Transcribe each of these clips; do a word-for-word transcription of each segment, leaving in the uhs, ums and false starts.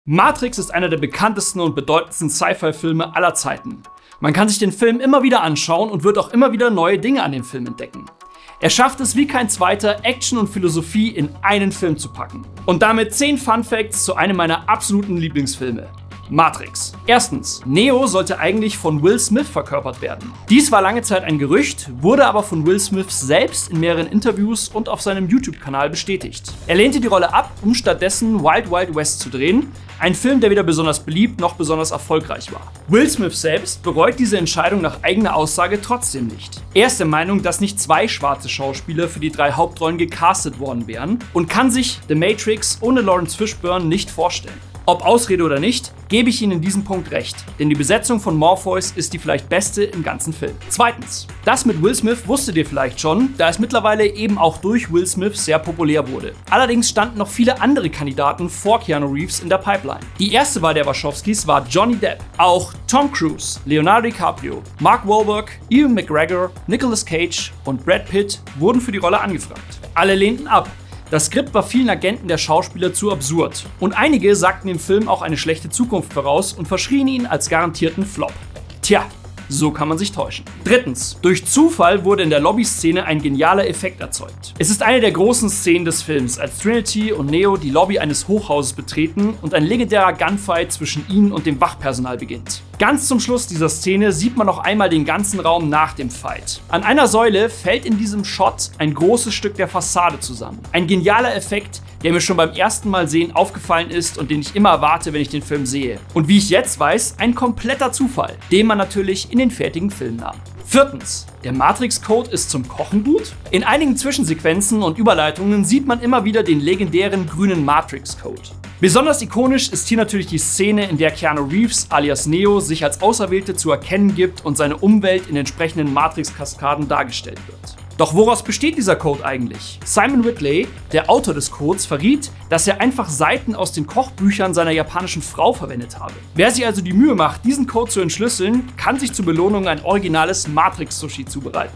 Matrix ist einer der bekanntesten und bedeutendsten Sci-Fi-Filme aller Zeiten. Man kann sich den Film immer wieder anschauen und wird auch immer wieder neue Dinge an dem Film entdecken. Er schafft es wie kein zweiter, Action und Philosophie in einen Film zu packen. Und damit zehn Fun Facts zu einem meiner absoluten Lieblingsfilme. Matrix. Erstens, Neo sollte eigentlich von Will Smith verkörpert werden. Dies war lange Zeit ein Gerücht, wurde aber von Will Smith selbst in mehreren Interviews und auf seinem YouTube-Kanal bestätigt. Er lehnte die Rolle ab, um stattdessen Wild Wild West zu drehen, ein Film, der weder besonders beliebt noch besonders erfolgreich war. Will Smith selbst bereut diese Entscheidung nach eigener Aussage trotzdem nicht. Er ist der Meinung, dass nicht zwei schwarze Schauspieler für die drei Hauptrollen gecastet worden wären und kann sich The Matrix ohne Lawrence Fishburne nicht vorstellen. Ob Ausrede oder nicht, gebe ich Ihnen in diesem Punkt recht, denn die Besetzung von Morpheus ist die vielleicht beste im ganzen Film. Zweitens, das mit Will Smith wusstet ihr vielleicht schon, da es mittlerweile eben auch durch Will Smith sehr populär wurde. Allerdings standen noch viele andere Kandidaten vor Keanu Reeves in der Pipeline. Die erste Wahl der Wachowskis war Johnny Depp. Auch Tom Cruise, Leonardo DiCaprio, Mark Wahlberg, Ewan McGregor, Nicolas Cage und Brad Pitt wurden für die Rolle angefragt. Alle lehnten ab. Das Skript war vielen Agenten der Schauspieler zu absurd. Und einige sagten dem Film auch eine schlechte Zukunft voraus und verschrien ihn als garantierten Flop. Tja, so kann man sich täuschen. Drittens, durch Zufall wurde in der Lobby-Szene ein genialer Effekt erzeugt. Es ist eine der großen Szenen des Films, als Trinity und Neo die Lobby eines Hochhauses betreten und ein legendärer Gunfight zwischen ihnen und dem Wachpersonal beginnt. Ganz zum Schluss dieser Szene sieht man noch einmal den ganzen Raum nach dem Fight. An einer Säule fällt in diesem Shot ein großes Stück der Fassade zusammen. Ein genialer Effekt, der mir schon beim ersten Mal sehen aufgefallen ist und den ich immer erwarte, wenn ich den Film sehe. Und wie ich jetzt weiß, ein kompletter Zufall, den man natürlich in den fertigen Film nahm. Viertens, der Matrix-Code ist zum Kochen gut? In einigen Zwischensequenzen und Überleitungen sieht man immer wieder den legendären grünen Matrix-Code. Besonders ikonisch ist hier natürlich die Szene, in der Keanu Reeves alias Neo sich als Auserwählte zu erkennen gibt und seine Umwelt in entsprechenden Matrix-Kaskaden dargestellt wird. Doch woraus besteht dieser Code eigentlich? Simon Whitley, der Autor des Codes, verriet, dass er einfach Seiten aus den Kochbüchern seiner japanischen Frau verwendet habe. Wer sich also die Mühe macht, diesen Code zu entschlüsseln, kann sich zur Belohnung ein originales Matrix-Sushi zubereiten.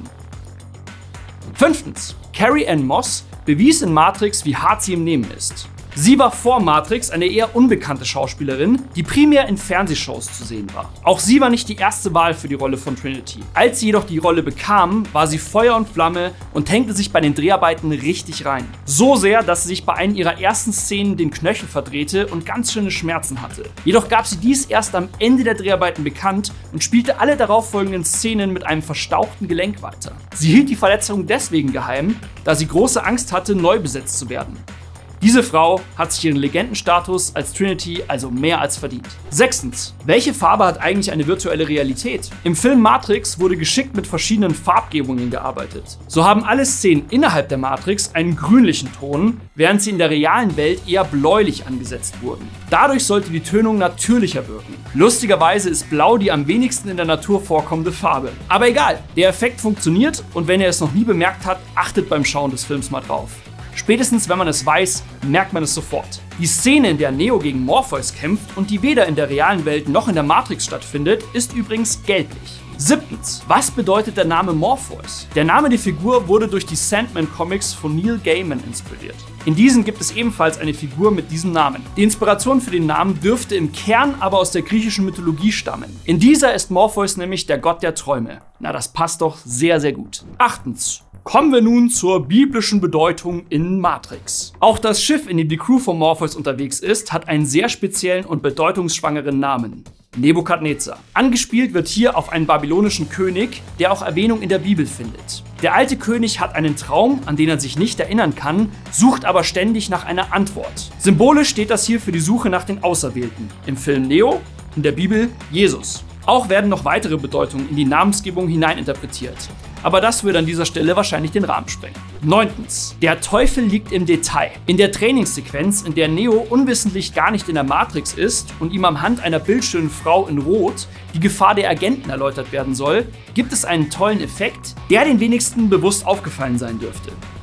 Fünftens, Carrie Ann Moss bewies in Matrix, wie hart sie im Nehmen ist. Sie war vor Matrix eine eher unbekannte Schauspielerin, die primär in Fernsehshows zu sehen war. Auch sie war nicht die erste Wahl für die Rolle von Trinity. Als sie jedoch die Rolle bekam, war sie Feuer und Flamme und hängte sich bei den Dreharbeiten richtig rein. So sehr, dass sie sich bei einer ihrer ersten Szenen den Knöchel verdrehte und ganz schöne Schmerzen hatte. Jedoch gab sie dies erst am Ende der Dreharbeiten bekannt und spielte alle darauffolgenden Szenen mit einem verstauchten Gelenk weiter. Sie hielt die Verletzung deswegen geheim, da sie große Angst hatte, neu besetzt zu werden. Diese Frau hat sich ihren Legendenstatus als Trinity also mehr als verdient. Sechstens, welche Farbe hat eigentlich eine virtuelle Realität? Im Film Matrix wurde geschickt mit verschiedenen Farbgebungen gearbeitet. So haben alle Szenen innerhalb der Matrix einen grünlichen Ton, während sie in der realen Welt eher bläulich angesetzt wurden. Dadurch sollte die Tönung natürlicher wirken. Lustigerweise ist Blau die am wenigsten in der Natur vorkommende Farbe. Aber egal, der Effekt funktioniert und wenn ihr es noch nie bemerkt habt, achtet beim Schauen des Films mal drauf. Spätestens wenn man es weiß, merkt man es sofort. Die Szene, in der Neo gegen Morpheus kämpft und die weder in der realen Welt noch in der Matrix stattfindet, ist übrigens gelblich. Siebtens, was bedeutet der Name Morpheus? Der Name der Figur wurde durch die Sandman-Comics von Neil Gaiman inspiriert. In diesen gibt es ebenfalls eine Figur mit diesem Namen. Die Inspiration für den Namen dürfte im Kern aber aus der griechischen Mythologie stammen. In dieser ist Morpheus nämlich der Gott der Träume. Na, das passt doch sehr, sehr gut. Achtens. Kommen wir nun zur biblischen Bedeutung in Matrix. Auch das Schiff, in dem die Crew von Morpheus unterwegs ist, hat einen sehr speziellen und bedeutungsschwangeren Namen. Nebukadnezar. Angespielt wird hier auf einen babylonischen König, der auch Erwähnung in der Bibel findet. Der alte König hat einen Traum, an den er sich nicht erinnern kann, sucht aber ständig nach einer Antwort. Symbolisch steht das hier für die Suche nach den Auserwählten. Im Film Neo, in der Bibel Jesus. Auch werden noch weitere Bedeutungen in die Namensgebung hineininterpretiert. Aber das würde an dieser Stelle wahrscheinlich den Rahmen sprengen. Neuntens. Der Teufel liegt im Detail. In der Trainingssequenz, in der Neo unwissentlich gar nicht in der Matrix ist und ihm am Hand einer bildschönen Frau in Rot die Gefahr der Agenten erläutert werden soll, gibt es einen tollen Effekt, der den wenigsten bewusst aufgefallen sein dürfte.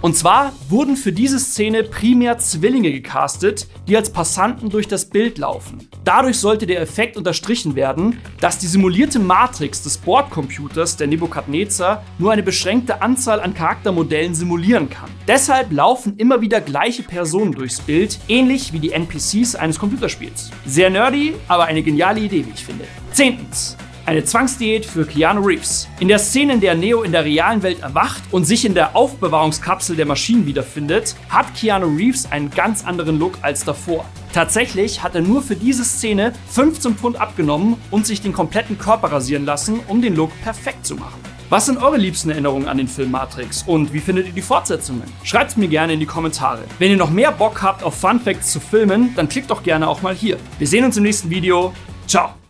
Und zwar wurden für diese Szene primär Zwillinge gecastet, die als Passanten durch das Bild laufen. Dadurch sollte der Effekt unterstrichen werden, dass die simulierte Matrix des Bordcomputers der Nebukadnezar nur eine beschränkte Anzahl an Charaktermodellen simulieren kann. Deshalb laufen immer wieder gleiche Personen durchs Bild, ähnlich wie die N P Cs eines Computerspiels. Sehr nerdy, aber eine geniale Idee, wie ich finde. Zehntens. Eine Zwangsdiät für Keanu Reeves. In der Szene, in der Neo in der realen Welt erwacht und sich in der Aufbewahrungskapsel der Maschinen wiederfindet, hat Keanu Reeves einen ganz anderen Look als davor. Tatsächlich hat er nur für diese Szene fünfzehn Pfund abgenommen und sich den kompletten Körper rasieren lassen, um den Look perfekt zu machen. Was sind eure liebsten Erinnerungen an den Film Matrix und wie findet ihr die Fortsetzungen? Schreibt es mir gerne in die Kommentare. Wenn ihr noch mehr Bock habt auf Fun Facts zu Filmen, dann klickt doch gerne auch mal hier. Wir sehen uns im nächsten Video. Ciao!